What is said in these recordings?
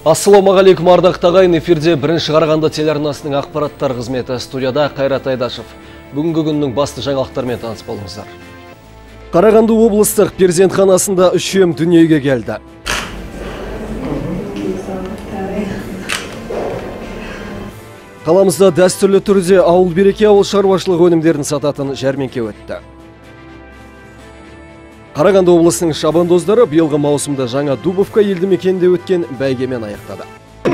Ассалаумағалейкум ардақты ағайын, эфирде бірінші Қарағанды телеарнасының ақпараттар қызметі, студияда Қайрат Айдашев. Бүгінгі күннің басты жаңалықтарымен таныс болыңыздар. Қарағанды облыстық перзентханасында 3 дүниеге келді. Қаламызда дәстүрлі түрде ауыл береке ауыл шаруашылық өнімдерін сататын жәрмеңке өтті. Қарағанды облысының шабандоздары биылғы маусымда жаңа Дубовка елді мекенде өткен бәйгемен аяқтады.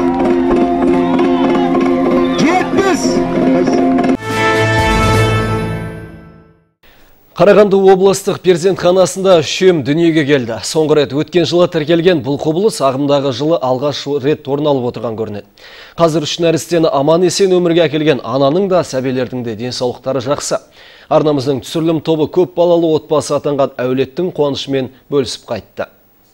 Қарағанды облыстық перзентханасында 3 дүниеге келді. Соңғы рет өткен жылы тіркелген бұл құбылыс ағымдағы жылы алғаш рет орын алып отырған көрінеді. Қазір 3 нәрестені аман есен өмірге әкелген ананың да сәбилердің де денсаулықтары жақсы. Арнамыздың түсірілім тобы көп балалы отбасы атанған әулеттің қуанышымен бөлісіп қайтты.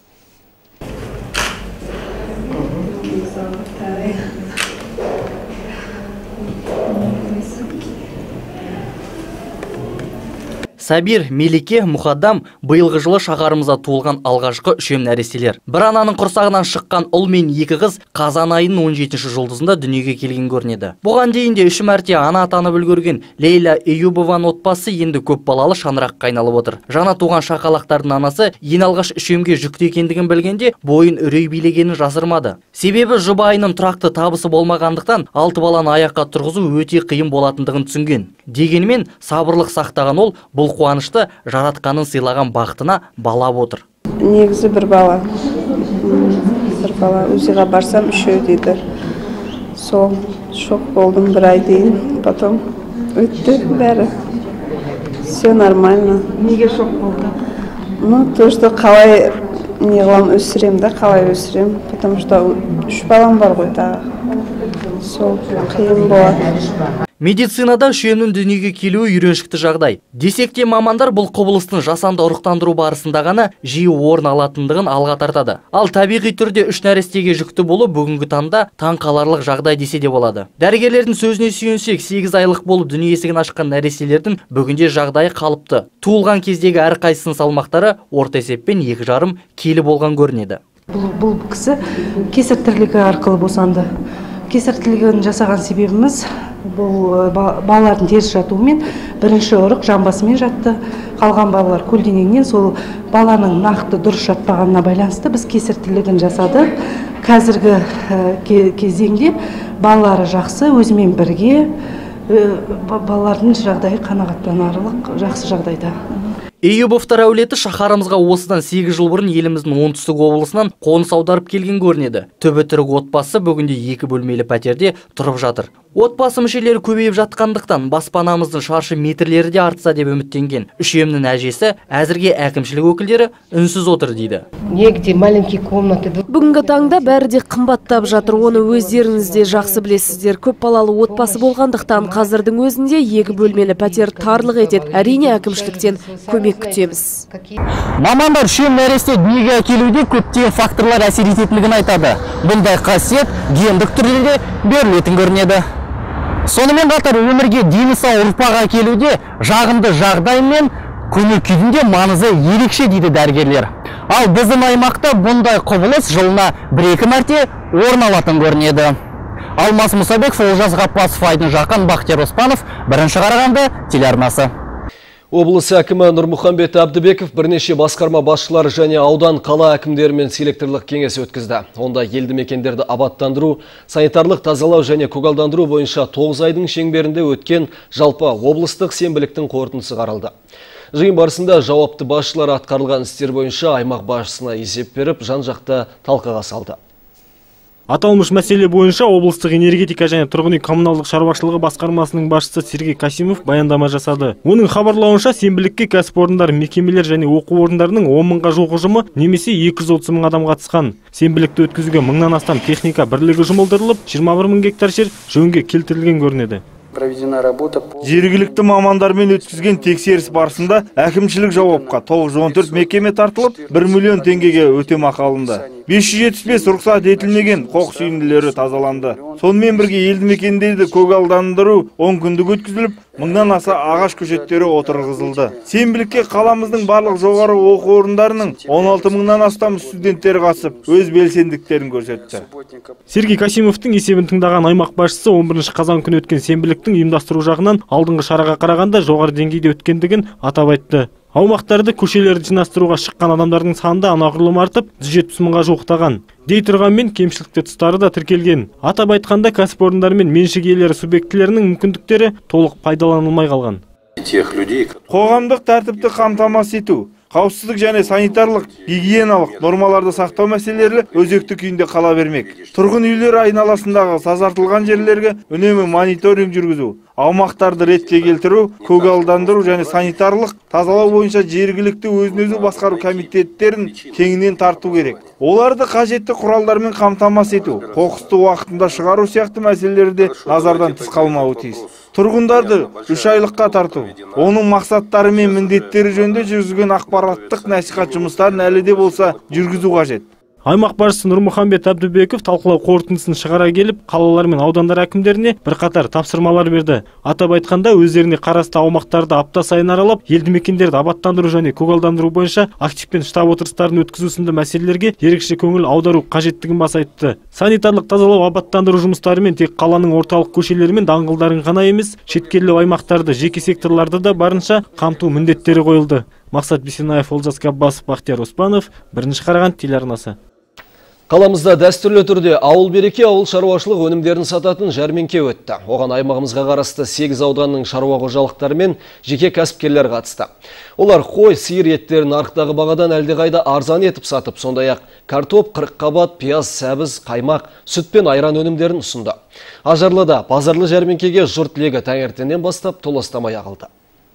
Сабир, Мелике, Мұхаддам биылғы жылы шаһарымызда туылған алғашқы 3 нәрестелер. Бір ананың құрсағынан шыққан ұл мен 2 қыз қазан айының 17-ші жұлдызында дүниеге келген көрінеді. Бұған дейін де 3 мәрте ана атанып үлгерген Лейла Эюбованың отбасы енді көп балалы шаңыраққа айналып отыр. Жаңа туған шақалақтардың анасы ең алғаш 3-ге жүкті екендігін білгенде бойын үрей билегенін жасырмады. Себебі жұба айының тұрақты табысы болмағандықтан 6 баланы аяққа тұрғызу өте қиын болатындығын түсінген. Дегенмен сабырлық сақтаған ол бұл қуанышты жаратқанын сыйлаған бақытына балап отыр. Негізі бір бала өзіға барсам 3 дейді. Сол шок болдым 1 ай дейін, потом өтті бәрі. Все нормально. Неге шок болды? То, что қалай неғылам өсірем да, қалай өсірем, потому что 3 балам бар ғой тағы. Сол қиын болады. Медицинада 3-нің дүниеге келуі үйреншікті жағдай. Десек те мамандар бұл құбылыстың жасанды ұрықтандыру барысында ғана жиі орын алатындығын алға тартады. Ал табиғи түрде 3 нәрестеге жүкті болу бүгінгі таңда таң қаларлық жағдай десе де болады. Дәрігерлердің сөзіне сүйенсек, 8 айлық болып дүние есігін ашқан нәрестелердің бүгінде жағдайы қалыпты. Туылған кездегі әрқайсының салмақтары орта есеппен 2,5 келі болған көрінеді. Бұл кісі кесар тірлігі арқылы босанды. Кесар тірлігін жасаған себебіміз бұл балалардың теріс жатуымен бірінші ұрық жамбасымен жатты. Қалған балалар көлденеңнен, сол баланың нақты дұрыс жатпағанына байланысты біз кесар тірлігін жасадық. Қазіргі кезеңде балалары жақсы, өзімен бірге балалардың жағдайы қанағаттанарлық жақсы жағдайда. Эюбовтар әулеті шаһарымызға осыдан 8 жыл бұрын еліміздің оңтүстік облысынан қоныс аударып келген көрінеді. Түбі тірек отбасы бүгінде 2 бөлмелі пәтерде тұрып жатыр. Отбасы мүшелері көбейіп жатқандықтан баспанамыздың шаршы метрлері де артса деп үміттенген. 3-нің әжесі әзірге әкімшілік өкілдері үнсіз отыр дейді. Негде маленький комнаты. Бүгінгі таңда бәрі де қымбаттап жатыр. Оны өздеріңіз де жақсы білесіздер. Көп балалы отбасы болғандықтан қазірдің өзінде 2 бөлмелі пәтер тарлық етеді. Әрине әкімшіліктен көмек күтеміз. Мамандар 3 нәресте дүниеге әкелуде көптеген факторлар әсер ететіндігін айтады. Бұндай қасиет гендік түрде берілетін көрінеді. Сонымен қатар өмірге дені сау ұрпақ әкелуде жағымды жағдай мен көңіл күйдің маңызы ерекше дейді дәрігерлер. Ал біздің аймақта бұндай құбылыс жылына 1-2 мәрте орын алатын көрінеді. Алмас Мұсабеков, Олжас Ғаппасов, Айдын Жақан, Бақтияр Оспанов, бірінші Қарағанды телеарнасы. Облыс әкімі Нұрмұхамбет Әбдібеков бірнеше басқарма басшылары және аудан қала әкімдерімен селекторлық кеңес өткізді. Онда елді мекендерді абаттандыру, санитарлық тазалау және көгалдандыру бойынша 9 айдың шеңберінде өткен жалпы облыстық сенбіліктің қорытындысы қаралды. Жиын барысында жауапты басшылар атқарылған істер бойынша аймақ басшысына есеп беріп, жан-жақты талқыға салды. Аталмыш мәселе бойынша облыстық энергетика және тұрғын үй коммуналдық шаруашылығы басқармасының басшысы Сергей Касимов баяндама жасады. Оның хабарлауынша сенбілікке кәсіпорындар, мекемелер және оқу орындарының 10 мыңға жуық ұжымы немесе 230 мың адам қатысқан. Сенбілікті өткізуге 1000-нан астам техника бірлігі жұмылдырылып, 21 мың гектар жер жөнге келтірілген көрінеді. Жергілікті мамандармен өткізген тексеріс барысында әкімшілік жауапқа 914 мекеме тартылып, 1 миллион теңгеге өтемақы алынды. 575 рұқсат етілмеген қоқыс үйінділері тазаланды. Сонымен бірге елді мекендерді көгалдандыру 10 күндік өткізіліп, 1000-нан аса ағаш көшеттері отырғызылды. Сенбілікке қаламыздың барлық жоғары оқу орындарының 16 мыңнан астам студенттері қатысып, өз белсендіктерін көрсетті. Сергей Касимовтың есебін тыңдаған аймақ басшысы 11 қазан күні өткен сенбіліктің ұйымдастыру жағынан алдыңғы шараға қарағанда жоғары деңгейде өткендігін атап айтты. Аумақтарды көшелерді жинастыруға шыққан адамдардың саны да анағұрлым артып, 170 мыңға жуықтаған. Дей тұрғанмен кемшілікті тұстары да тіркелген. Атап айтқанда кәсіпорындар мен меншік иелері субъектілерінің мүмкіндіктері толық пайдаланылмай қалған. Қоғамдық тәртіпті қамтамасыз ету, қауіпсіздік және санитарлық, гигиеналық нормаларды сақтау мәселелері өзекті күйінде қала бермек. Тұрғын үйлер айналасындағы тазартылған жерлерге үнемі мониторинг жүргізу, аумақтарды ретке келтіру, көгалдандыру және санитарлық тазалау бойынша жергілікті өзін-өзі басқару комитеттерін кеңінен тарту керек. Оларды қажетті құралдармен қамтамасыз ету, қоқысты уақытында шығару сияқты мәселелерде назардан тыс қалмауы тиіс. Тұрғындарды 3 айлыққа тарту, оның мақсаттары мен міндеттері жөнінде жүргізген ақпараттық насихат жұмыстарын әлі де болса жүргізу қажет. Аймақ басшысы Нұрмұхамбет Әбдібеков талқылау қорытындысын шығара келіп, қалалар мен аудандар әкімдеріне бірқатар тапсырмалар берді. Атап айтқанда, өздеріне қарасты аумақтарды апта сайын аралап, елді мекендерді абаттандыру және көгалдандыру бойынша активпен штаб отырыстарын өткізу сынды мәселелерге ерекше көңіл аудару қажеттігін баса айтты. Санитарлық тазалау, абаттандыру жұмыстарымен тек қаланың орталық көшелері мен даңғылдарын ғана емес, шеткерлі аймақтарды, жеке секторларды да барынша қамту міндеттері қойылды. Мақсат Бисенаев, Олжас Каббасов, Бақтияр Оспанов, 1 Қарағанды телеарнасы. Қаламызда дәстүрлі түрде ауыл береке, ауыл шаруашылық өнімдерін сататын жәрмеңке өтті. Оған аймағымызға қарасты 8 ауданның шаруа қожалықтары мен жеке кәсіпкерлер қатысты. Олар қой, сиыр еттерін нарықтағы бағадан әлдеқайда арзан етіп сатып, сондай-ақ картоп, қырыққабат, пияз, сәбіз, қаймақ, сүт пен айран өнімдерін ұсынды. Ажарлыда базарлы жәрмеңкеге жұрт легі таңертеңнен бастап толастамай ағылды.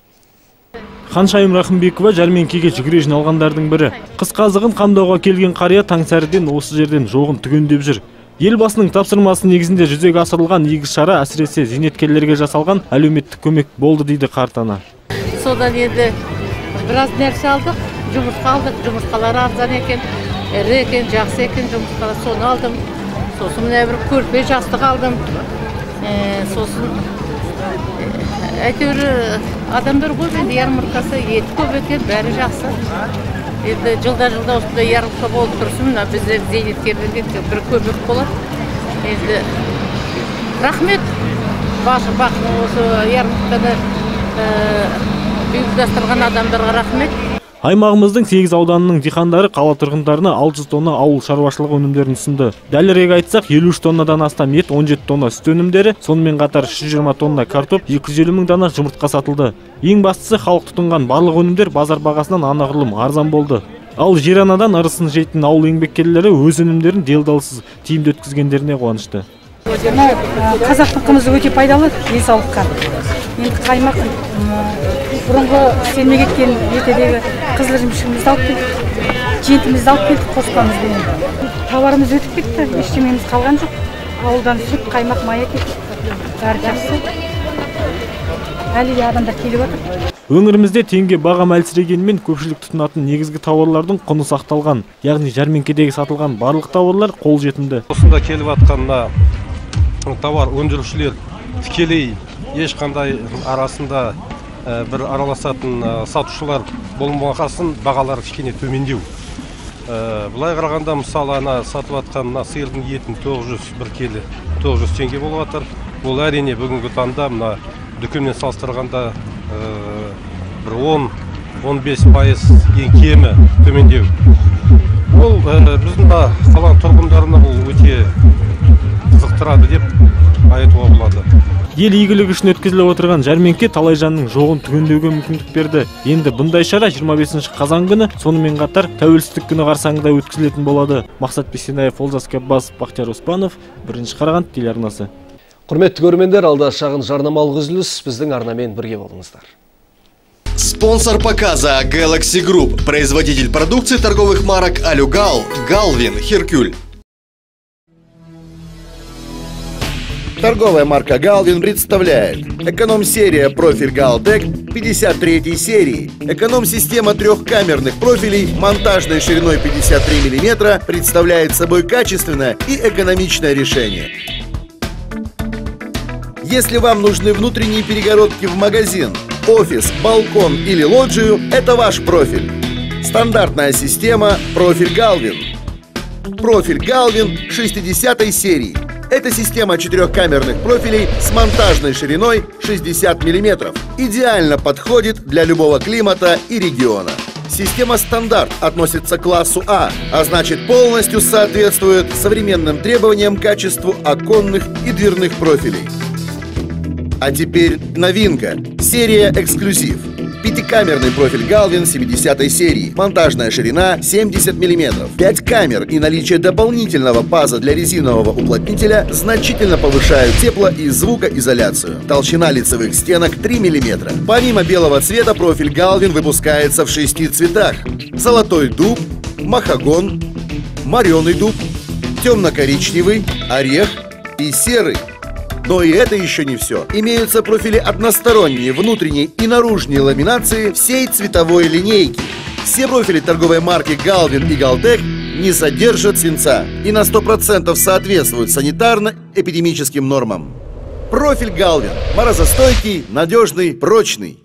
Ханшайым Рахымбекова жәрмеңкеге жүгіре жиналғандардың бірі. Қысқазығын қамдауға келген қария таңсәріден осы жерден жоғын түгендеп жүр. Елбасының тапсырмасы негізінде жүзеге асырылған игі шара әсіресе зейнеткерлерге жасалған әлеуметтік көмек болды дейді қартана. Содан енді біраз нәрсе алдық, жұмыртқа алдық, жұмыртқалар арзан екен, ірі екен, жақсы екен, жұмыртқалар соны алдым. Сосын мына бір көрпе жастық алдым. Сосын әйтеуір адамдар көп енді ярмаркасы еті көп екен, бәрі жақсы. Енді жылда осындай ярмарка болып тұрсын, бізде зейнеткерлерге бір көмек болады. Енді рахмет, осы ярмарканы ұйымдастырған адамдарға рахмет. Аймағымыздың 8 ауданының диқандары қала тұрғындарына 600 тонна ауыл шаруашылығы өнімдерін ұсынды. Дәлірек айтсақ, 53 тоннадан астам ет, 17 тонна сүт өнімдері, сонымен қатар 120 тонна картоп, 250 мың дана жұмыртқа сатылды. Ең бастысы, халық тұтынған барлық өнімдер базар бағасынан анағұрлым арзан болды. Ал жер анадан ырысын жейтін ауыл еңбеккерлері өз өнімдерін делдалсыз тиімді өткізгендеріне қуанышты. Қазақтың қымызы өте пайдалы денсаулыққа. Енді қаймақ бұрынғы істелмей кеткен ертедегі қызыл жемшігімізді алып келдік, жентімізді алып келдік, қоспамызбен. Тауарымыз өтіп кетті, ештеңеміз қалған жоқ. Ауылдан сүт, қаймақ, мая кетті. Бәрі жақсы. Әлі адамдар келіп отыр. Өңірімізде теңге бағам әлсірегенмен көпшілік тұтынатын негізгі тауарлардың құны сақталған. Яғни жәрмеңкедегі сатылған барлық тауарлар қолжетімді. Осында келіп жатқан тауар өндірушілер тікелей ешқандай арасында бір араласатын сатушылар болмағасын бағалар кішкене төмендеу. Бұлай қарағанда мысалы сатып жатқан сиырдың етін 900 келі 900 теңге болып жатыр. Бұл әрине бүгінгі таңда мына дүкенмен салыстырғанда бір 10-15% ең кемі төмендеу. Бұл біздің қаланың тұрғындарына бұл өте қызықтырады деп айтуға болады. Ел игілігі үшін өткізіліп отырған жәрмеңке талай жанның жоғын түгендеуге мүмкіндік берді. Енді бұндай шара 25 қазан күні, сонымен қатар тәуелсіздік күні қарсаңында өткізілетін болады. Мақсат Бисенаев, Олжас Каббасов, Бақтияр Оспанов, 1 Қарағанды телеарнасы. Құрметті көрермендер, алда шағын жарнамалық үзіліс, біздің арнамен бірге болыңыздар. Спонсор показа Galaxy Group, производитель продукции торговых марок Алюгал, Галвин, Херкюль. Торговая марка Галвин представляет эконом-серия профиль Галтек 53 серии. Эконом-система трехкамерных профилей монтажной шириной 53 мм представляет собой качественное и экономичное решение. Если вам нужны внутренние перегородки в магазин, офис, балкон или лоджию, это ваш профиль. Стандартная система «Профиль Галвин». Профиль Галвин 60-й серии. Это система 4-камерных профилей с монтажной шириной 60 мм. Идеально подходит для любого климата и региона. Система «Стандарт» относится к классу А, а значит полностью соответствует современным требованиям к качеству оконных и дверных профилей. А теперь новинка. Серия «Эксклюзив». 5-камерный профиль Галвин 70-й серии. Монтажная ширина 70 мм. 5 камер и наличие дополнительного паза для резинового уплотнителя значительно повышают тепло- и звукоизоляцию. Толщина лицевых стенок 3 мм. Помимо белого цвета, профиль Галвин выпускается в 6 цветах. Золотой дуб, махагон, мореный дуб, темно-коричневый, орех и серый. Но и это еще не все. Имеются профили односторонние, внутренней и наружной ламинации всей цветовой линейки. Все профили торговой марки Galvin и Galtec не содержат свинца и на 100% соответствуют санитарно-эпидемическим нормам. Профиль Galvin – морозостойкий, надежный, прочный.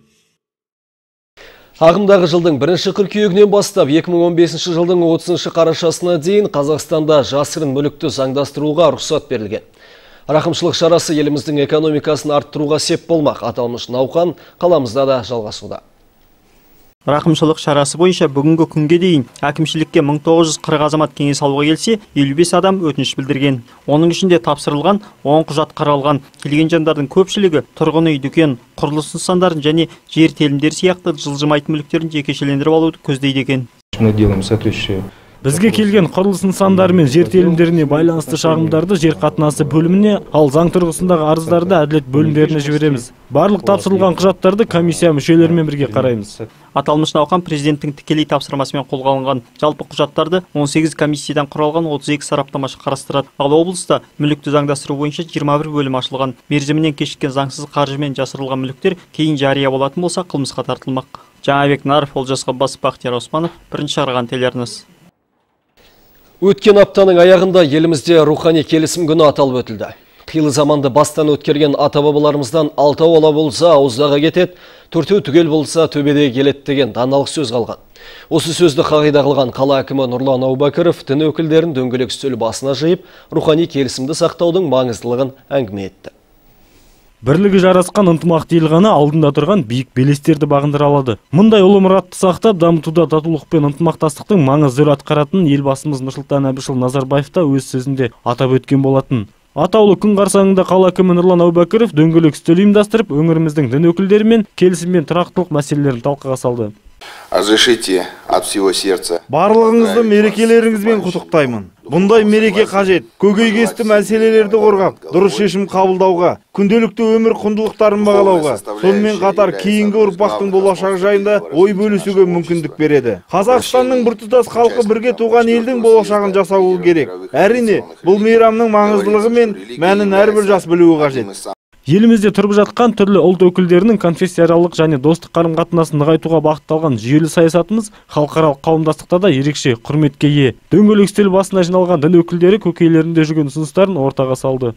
Ағымдағы жылдың 1 қыркүйегінен бастап 2015 жылдың 30 қарашасына дейін Қазақстанда жасырын мүлікті заңдастыруға рұқсат берілген. Рақымшылық шарасы еліміздің экономикасын арттыруға сеп болмақ. Аталмыш науқан қаламызда да жалғасуда. Рақымшылық шарасы бойынша бүгінгі күнге дейін әкімшілікке 1940 азамат кеңес алуға келсе, 55 адам өтініш білдірген. Оның ішінде тапсырылған 10 құжат қаралған. Келген жандардың көпшілігі тұрғын үй, дүкен, құрылыс нысандарын және жер телімдері сияқты жылжымайтын мүліктерін жекешелендіріп алуды көздейді екен. Бізге келген құрылыс нысандары мен жер телімдеріне байланысты шағымдарды жер қатынасы бөліміне, ал заң тұрғысындағы арыздарды әділет бөлімдеріне жібереміз. Барлық тапсырылған құжаттарды комиссия мүшелерімен бірге қараймыз. Аталмыш науқан президенттің тікелей тапсырмасымен қолға алынған. Жалпы құжаттарды 18 комиссиядан құралған 32 сараптамашы қарастырады. Ал облыста мүлікті заңдастыру бойынша 21 бөлім ашылған. Мерзімінен кешіккен заңсыз қаржымен жасырылған мүліктер кейін жария болатын болса қылмысқа тартылмақ. Жаңабек Наров, Олжас Ғаббасов, Бақтияр Османов, бірінші Қараған телеарнасы. Өткен аптаның аяғында елімізде рухани келісім күні аталып өтілді. Қилы заманды бастан өткерген ата-бабаларымыздан 6 бала болса ауыздағы кетет, 4 түгел болса төбеде келет деген даналық сөз қалған. Осы сөзді қағида қылған қала әкімі Нұрлан Аубәкіров дін өкілдерін дөңгелек үстел басына жиып, рухани келісімді сақтаудың маңыздылығын әңгіме етті. Бірлігі жарасқан ынтымақ дейілғаны алдында тұрған биік белестерді бағындыра алады. Мұндай ұлы мұратты сақтап, дамытуда татулық пен ынтымақтастықтың маңызды рөл атқаратынын елбасымыз Нұрсұлтан Әбішұлы Назарбаев та өз сөзінде атап өткен болатын. Атаулы күн қарсаңында қала әкімі Нұрлан Аубәкіров дөңгелек үстел ұйымдастырып, өңіріміздің дін өкілдерімен келісім мен тұрақтылық мәселелерін талқыға салды. Разрешите от всего сердца. Барлығыңызды мерекелеріңізбен құттықтаймын. Бұндай мереке қажет. Көкейкесті мәселелерді қорғап, дұрыс шешім қабылдауға, күнделікті өмір құндылықтарын бағалауға, сонымен қатар кейінгі ұрпақтың болашағы жайында ой бөлісуге мүмкіндік береді. Қазақстанның біртұтас халқы бірге туған елдің болашағын жасауы керек. Әрине, бұл мейрамның маңыздылығы мен мәнін әрбір жас білуі қажет. Елімізде тұрып жатқан түрлі ұлт өкілдерінің конфессияаралық және достық қарым-қатынасын нығайтуға бағытталған жүйелі саясатымыз халықаралық қауымдастықта да ерекше құрметке ие. Дөңгелек үстел басына жиналған дін өкілдері көкейлерінде жүрген ұсыныстарын ортаға салды.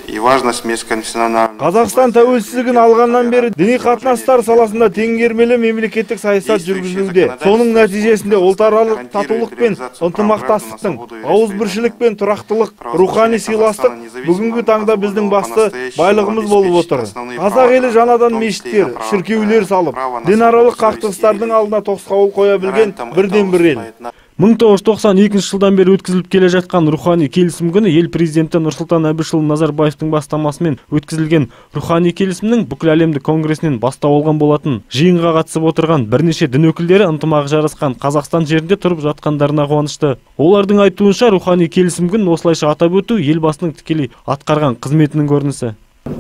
Қазақстан тәуелсіздігін алғаннан бері діни қатынастар саласында теңгермелі мемлекеттік саясат жүргізілуде. Соның нәтижесінде ұлтаралық татулық пен ынтымақтастықтың, ауызбіршілік пен тұрақтылық, рухани сыйластық бүгінгі таңда біздің басты байлығымыз болып отыр. Қазақ елі жаңадан мешіттер, шіркеулер салып, дінаралық қақтығыстардың алдына тосқауыл қоя білген бірден-бір ел. 1992 жылдан бері өткізіліп келе жатқан рухани келісім күні ел президенті Нұрсұлтан Әбішұлы Назарбаевтың бастамасымен өткізілген рухани келісімнің бүкіл әлемдік конгресінен бастау алған болатын. Жиынға қатысып отырған бірнеше дін өкілдері ынтымағы жарасқан Қазақстан жерінде тұрып жатқандарына қуанышты. Олардың айтуынша рухани келісім күнін осылайша атап өту елбасының тікелей атқарған қызметінің көрінісі.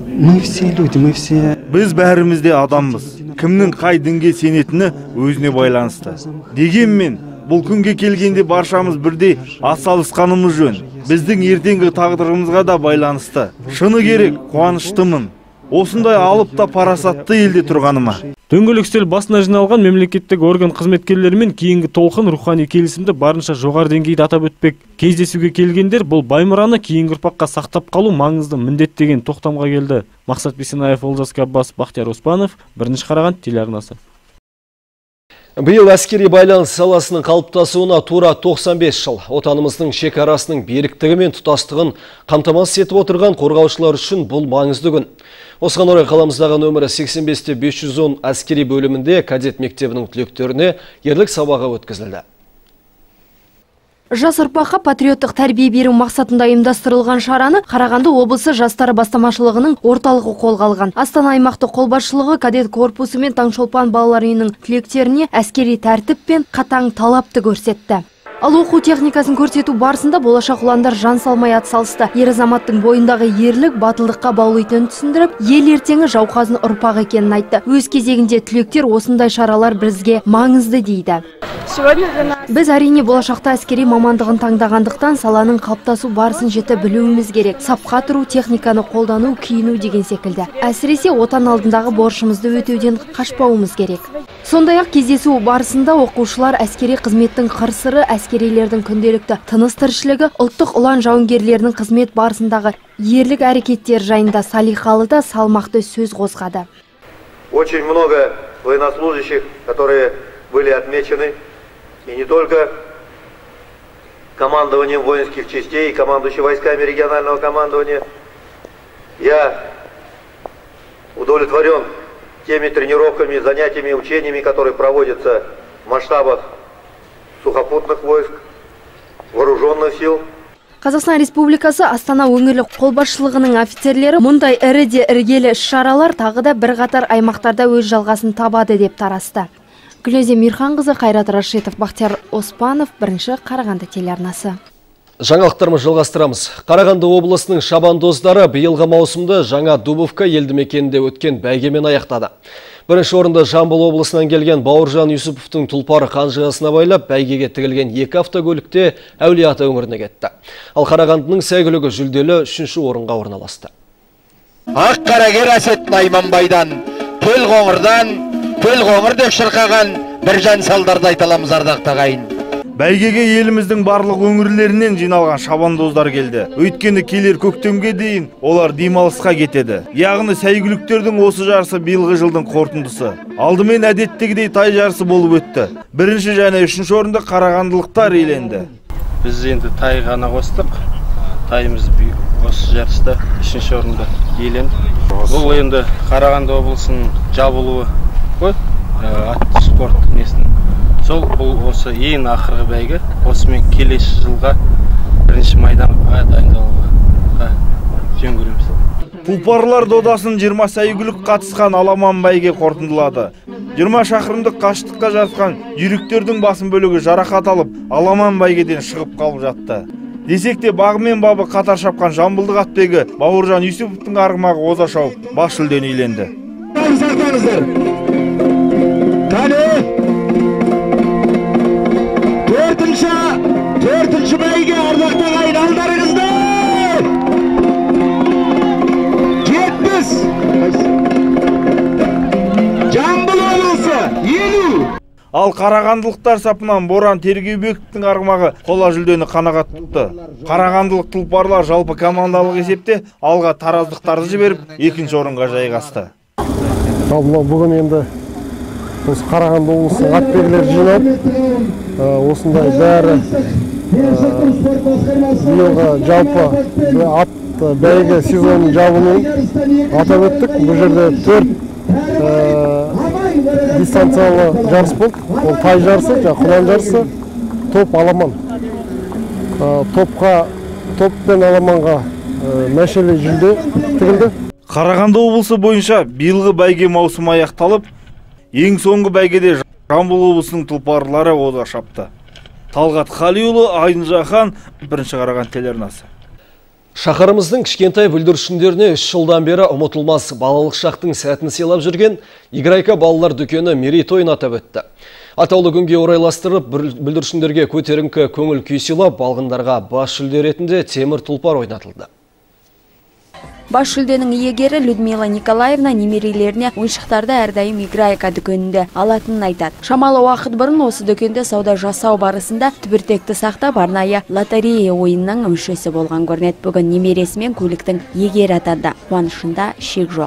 Біз бәріміз де адамбыз. Кімнің қай дінге сенетіні өзіне байланысты. Дегенмен, бұл күнге келгенде баршамыз бірдей атсалысқанымыз жөн. Біздің ертеңгі тағдырымызға да байланысты. Шыны керек, қуаныштымын. Осындай алып та парасатты елде тұрғаныма. Дөңгелек үстел басына жиналған мемлекеттік орган қызметкерлері мен кейінгі толқын рухани келісімді барынша жоғары деңгейде атап өтпек. Кездесуге келгендер бұл баймұраны кейінгі ұрпаққа сақтап қалу маңызды міндет деген тоқтамға келді. Мақсат Бейсенаев, Олжас Габбас, Бақтияр Оспанов, Бірінші Қарағанды телеарнасы. Биыл әскери байланыс саласының қалыптасуына тура 95 жыл. Отанымыздың шекарасының беріктігі мен тұтастығын қамтамасыз етіп отырған қорғаушылар үшін бұл маңызды күн. Осыған орай қаламыздағы нөмірі 85-510 әскери бөлімінде кадет мектебінің түлектеріне ерлік сабағы өткізілді. Жас ұрпаққа патриоттық тәрбие беру мақсатында ұйымдастырылған шараны Қарағанды облысы жастары бастамашылығының орталығы қолға алған. Астана аймақтық қолбасшылығы кадет корпусы мен Таңшолпан балалар үйінің түлектеріне әскери тәртіп пен қатаң талапты көрсетті. Ал оқу техникасын көрсету барысында болашақ ұландар жан салмай атсалысты. Ер азаматтың бойындағы ерлік батылдыққа баулайтынын түсіндіріп, ел ертеңі жауқазын ұрпақ екенін айтты. Өз кезегінде түлектер осындай шаралар бізге маңызды дейді. Біз әрине болашақта әскери мамандығын таңдағандықтан саланың қалыптасу барысын жіті білуіміз керек. Сапқа тұру, техниканы қолдану, киіну деген секілді. Әсіресе отан алдындағы борышымызды өтеуден қашпауымыз керек. Сондай-ақ кездесу барысында оқушылар әскери қызметтің қыр-сыры, әскерилердің күнделікті тыныс-тіршілігі, ұлттық ұлан жауынгерлерінің қызмет барысындағы ерлік әрекеттер жайында салиқалы да салмақты сөз қозғады. Очень много военнослужащих, которые были отмечены, и не только командованием воинских частей и командующим войсками регионального командования. Я удовлетворен теми тренировками, занятиями, учениями, которые проводятся в масштабах сухопутных войск, вооруженных сил. Қазақстан Республикасы Астана өңірлік қолбасшылығының офицерлері мұндай ірі де іргелі шаралар тағы да бірқатар аймақтарда өз жалғасын табады деп тарасты. Гүлназия Мирханқызы, Қайрат Рашитов, Бақтияр Оспанов, Бірінші Қарағанды телеарнасы. Жаңалықтарымыз жалғастырамыз. Қарағанды облысының шабандоздары биылғы маусымда жаңа Дубовка елді мекенінде өткен бәйгемен аяқтады. Бірінші орында Жамбыл облысынан келген Бауыржан Юсуповтың тұлпары қанжығасына байлап, бәйгеге тігілген 2 автокөлікте Әулие-Ата өңіріне кетті. Ал Қарағандының сәйгүлігі жүлделі 3-ші орынға орналасты. Ақ қарагер Әсет Найманбайдан, төл қоңырдан, төл қоңыр деп шырқаған Біржан Салдарды айталамыз ардақты ағайын. Бәйгеге еліміздің барлық өңірлерінен жиналған шабандоздар келді. Өйткені келер көктемге дейін олар демалысқа кетеді. Яғни сәйгүліктердің осы жарысы биылғы жылдың қорытындысы. Алдымен әдеттегідей тай жарысы болып өтті. Бірінші және үшінші орынды қарағандылықтар иеленді. Біз енді тай ғана қостық. Тайымыз осы жарыста үшінші орында иеленді. Бұл енді Қарағанды облысының жабылуы ғой, атты спорт несінің. Сол бұл осы ең ақырғы бәйге, осымен келесі жылға бірінші майданға дайындалуға жөн көреміз. Тұлпарлар додасын 20 сәйгүлік қатысқан аламан бәйге қорытындылады. 20 шақырымдық қашықтыққа жатқан жүйріктердің басым бөлігі жарақат алып, аламан бәйгеден шығып қалып жатты. Десек те бағы мен бабы қатар шапқан жамбылдық атбегі Бауыржан Юсуповтың арғымағы оза шауып, бас жүлдені иеленді. Төртінші бәйге ардақты ағайын алдарыңыздар! Жетпіс! Жамбыл облысы 50! Ал қарағандылықтар сапынан Боран Тергеубековтің арғымағы қола жүлдені қанағат тұтты. Қарағандылық тұлпарлар жалпы командалық есепте алға тараздықтарды жіберіп, екінші орынға жайғасты. Бүгін енді осы Қарағанды облысының атбегілері жиналып, осындай бәрі биылғы жалпы ат бәйге сезонының жабылуын атап өттік. Бұл жерде 4 дистанциялы жарыс болды. Ол тай жарысы, құлан жарысы, топ аламан. Топ пен аламанға мәшелі жүлде тігілді. Қарағанды облысы бойынша биылғы бәйге маусымы аяқталып, ең соңғы бәйгеде Жамбыл облысының тұлпарлары оза шапты. Талғат Қалиұлы, Айдын Жақан, Бірінші Қарағанды телеарнасы. Шақарымыздың кішкентай бүлдіршіндеріне 3 жылдан бері ұмытылмас балалық шақтың сәтін сыйлап жүрген Играйка балалар дүкені мерейтойын атап өтті. Атаулы күнге орайластырып, бүлдіршіндерге көтеріңкі көңіл күй сыйлап, балғындарға бас жүлде ретінде темір тұлпар ойнатылды. Баш жүлденің иегері Людмила Николаевна немерелеріне ойыншықтарды әрдайым играйка дүкенінде алатынын айтады. Шамалы уақыт бұрын осы дүкенде сауда жасау барысында түбіртекті сақтап арнайы лотерея ойынның мүшесі болған көрінеді. Бүгін немересімен көліктің егері атанды. Қуанышында шек жоқ.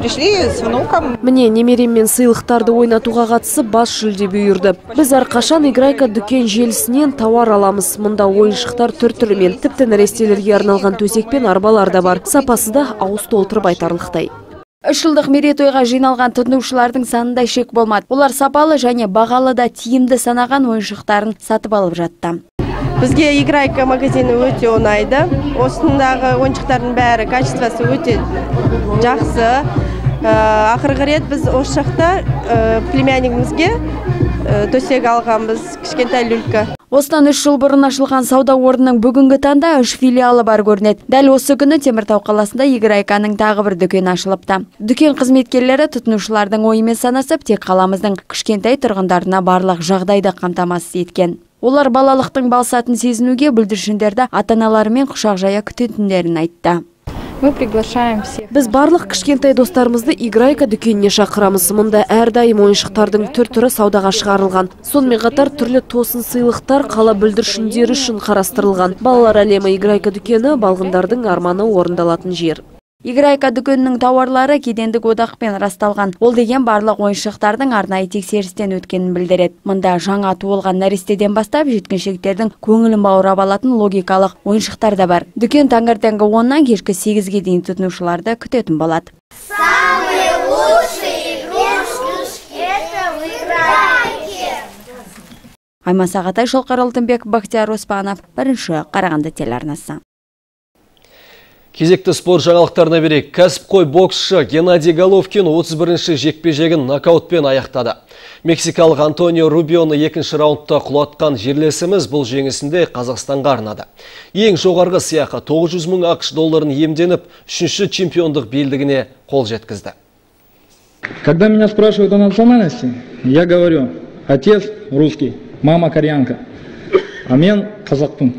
Міне немереммен сыйлықтарды ойнатуға қатысып бас жүлде бұйырды. Біз әрқашан играйка дүкен желісінен тауар аламыз. Мұнда ойыншықтар түр-түрімен, тіпті нәрестелерге арналған төсек пен арбалар да бар. Сапасы да ауыз толтырып айтарлықтай. 3 жылдық мерейтойға жиналған тұтынушылардың санында шек болмады. Олар сапалы және бағалы да тиімді санаған ойыншықтарын сатып алып жатты. Бізге играйка магазині өте ұнайды. Осындағы ойыншықтардың бәрі качествосы өте жақсы. Ақырғы рет біз осы жақта племяннигімізге төсек алғанбыз, кішкентай люлька. Осыдан 3 жыл бұрын ашылған сауда орнының бүгінгі таңда 3 филиалы бар көрінеді. Дәл осы күні Теміртау қаласында играйканың тағы бір дүкен ашылыпты. Дүкен қызметкерлері тұтынушылардың ойымен санасып, тек қаламыздың кішкентай тұрғындарына барлық жағдайды қамтамасыз еткен. Олар балалықтың балсатын сезінуге бүлдіршіндерді ата-аналарымен құшақ жая күтетіндерін айтты. Біз барлық кішкентай достарымызды играйка дүкеніне шақырамыз. Мұнда әрдайым ойыншықтардың түр-түрі саудаға шығарылған. Сонымен қатар түрлі тосын сыйлықтар қала бүлдіршіндері үшін қарастырылған. Балалар әлемі играйка дүкені балғындардың арманы орындалатын жер. Играйка дүкенінің тауарлары кедендік одақпен расталған. Ол деген барлық ойыншықтардың арнайы тексерістен өткенін білдіреді. Мұнда жаңа туылған нәрестеден бастап жеткіншектердің көңілін баурап алатын логикалық ойыншықтар да бар. Дүкен таңертеңгі 10-нан кешкі 8-ге дейін тұтынушыларды күтетін болады. Самые лучшие игрушки это в играйке. Айман Сағатай, Шолқар Алтынбек, Бақтияр Оспанов, бірінші Қарағанды телеарнасы. Кезекті спорт жаңалықтарына берейік. Кәсіпқой боксшы Геннадий Головкин 31-ші жекпе-жегін нокаутпен аяқтады. Мексикалық Антонио Рубионы 2-ші раундта құлатқан жерлесіміз бұл жеңісінде Қазақстанға арнады. Ең жоғарғы сыйақы 900 мың ақш долларын иемденіп, 3-ші чемпиондық белдігіне қол жеткізді. Когда меня спрашивают о национальности, я говорю: отец русский, мама кореянка, а мен қазақпын.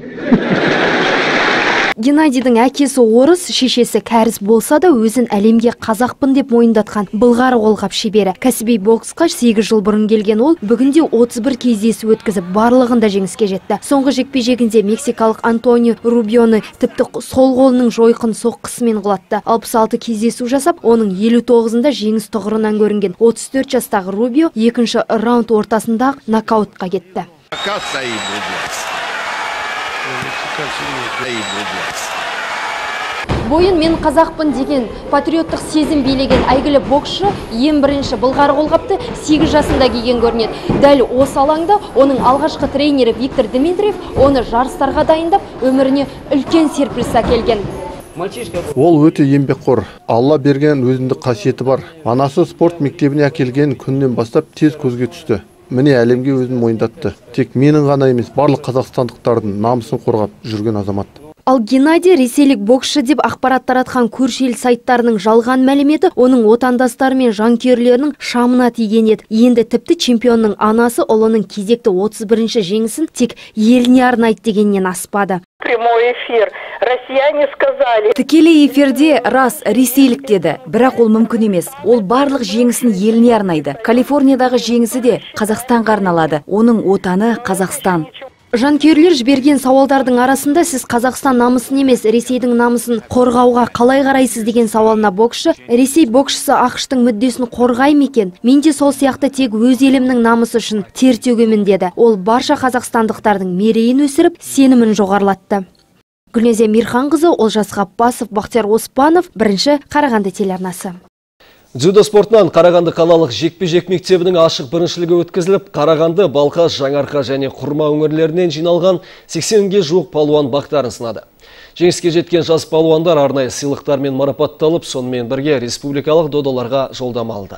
Геннадийдің әкесі орыс, шешесі кәріс болса да өзін әлемге қазақпын деп мойындатқан былғары қолғап шебері. Кәсіби боксқа 8 жыл бұрын келген ол бүгінде 31 кездесу өткізіп барлығында жеңіске жетті. Соңғы жекпе-жегінде мексикалық Антонио Рубионы тіпті сол қолының жойқын соққысымен құлатты. 66 кездесу жасап, оның 59-ында жеңіс тұғырынан көрінген 34 жастағы Рубио 2-ші раунд ортасында нокаутқа кетті. Бойын мен қазақпын деген патриоттық сезім билеген әйгілі боксшы ең бірінші былғары қолғапты 8 жасында киген көрінеді. Дәл осы алаңда оның алғашқы тренері Виктор Дмитриев оны жарыстарға дайындап, өміріне үлкен серпіліс әкелген. Ол өте еңбекқор. Алла берген өзіндік қасиеті бар. Анасы спорт мектебіне әкелген күннен бастап тез көзге түсті. Міне әлемге өзін мойындатты. Тек менің ғана емес, барлық қазақстандықтардың намысын қорғап жүрген азамат. Ал Геннадий ресейлік боксшы деп ақпарат таратқан көрші ел сайттарының жалған мәліметі оның отандастары мен жанкүйерлерінің шамына тиген еді. Енді тіпті чемпионның анасы ұлының кезекті 31-ші жеңісін тек еліне арнайды дегеннен аспады. Прямой эфир. Россияне сказали. Тікелей эфирде рас ресейлік деді, бірақ ол мүмкін емес. Ол барлық жеңісін еліне арнайды. Калифорниядағы жеңісі де Қазақстанға арналады. Оның отаны Қазақстан. Жанкүйерлер жіберген сауалдардың арасында сіз Қазақстан намысын емес, Ресейдің намысын қорғауға қалай қарайсыз деген сауалына боксшы, Ресей боксшысы ақштың мүддесін қорғай ма екен? Мен де сол сияқты тек өз елімнің намысы үшін тер төгемін деді. Ол барша қазақстандықтардың мерейін өсіріп, сенімін жоғарлатты. Гүлназия Мирханқызы, Олжас Ғапбасов, Бақтияр Оспанов, бірінші Қарағанды телеарнасы. Дзюдо спортынан Қарағанды қалалық жекпе-жек мектебінің ашық біріншілігі өткізіліп, Қарағанды, Балқаш, Жаңарқа және Құрма өңірлерінен жиналған 80-ге жуық палуан бақтарын сынады. Жеңіске жеткен жас палуандар арнайы сыйлықтармен марапатталып, сонымен бірге республикалық додаларға жолдама алды.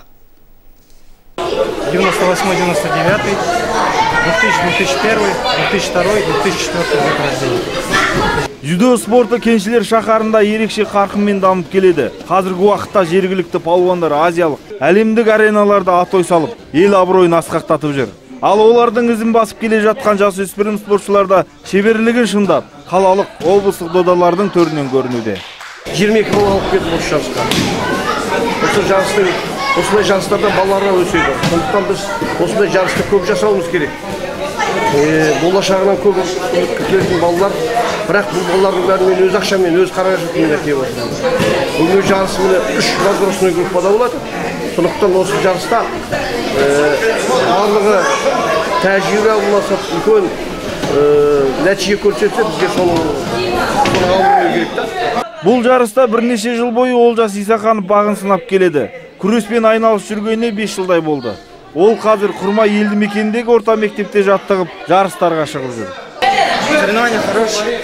98-99, 2000-2001, 2002, 2004 год рождения. Дзюдо спорты кеншілер шаһарында ерекше қарқынмен дамып келеді. Қазіргі уақытта жергілікті палуандар азиялық, әлемдік ареналарда атой салып, ел абыройын асқақтатып жүр. Ал олардың ізін басып келе жатқан жасөспірім спортшыларда шеберлігін шыңдап, қалалық облыстық додалардың төрінен көрінуде. 22 бала алып келдім осы жарысқа. Осындай жарыстардан балалар өседі. Сондықтан біз осындай жарысты көп жасауымыз керек. Болашағынан көп күтілетін балалар, бірақ бұл балалардың бәрін мен өз ақшаммен, өз қаражатыммен әкеліп отырмын. Бұл жарысы 3 возрастной группада болады. Сондықтан осы жарыста барлығы тәжірибе алмасып, үлкен нәтиже көрсетсе, бізге соны алу керек та. Бұл жарыста бірнеше жыл бойы Олжас Исақанов бағын сынап келеді. Күреспен айналып жүргеніне 5 жылдай болды. Ол қазір Құрмай елді мекеніндегі орта мектепте жаттығып, жарыстарға шығып жүр. Соревнования хорошие.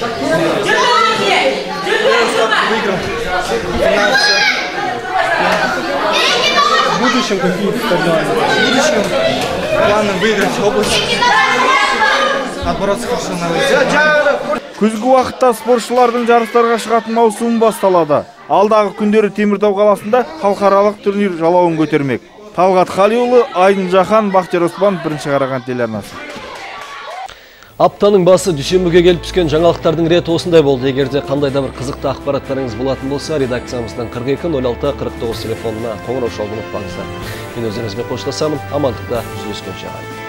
В будущем какие соревнования? В будущем планы выиграть область, отбороться хорошо на выезде. Күзгі уақытта спортшылардың жарыстарға шығатын маусымы басталады. Алдағы күндері Теміртау қаласында халықаралық турнир жалауын көтермек. Талғат Қалиұлы, Айдын Жахан, Бақтияр Оспанов, Бірінші Қараған телеарнасы. Аптаның басы дүйсенбіге келіп түскен жаңалықтардың реті осындай болды. Егерде қандайда бір қызықты ақпараттарыңыз болатын болса, редакциямыздан 42-06-49 телефонына қоңырау шалуын ұмытпаңыздар. Мен өзіңізбен қоштасамын. Амандықта жүздескенше.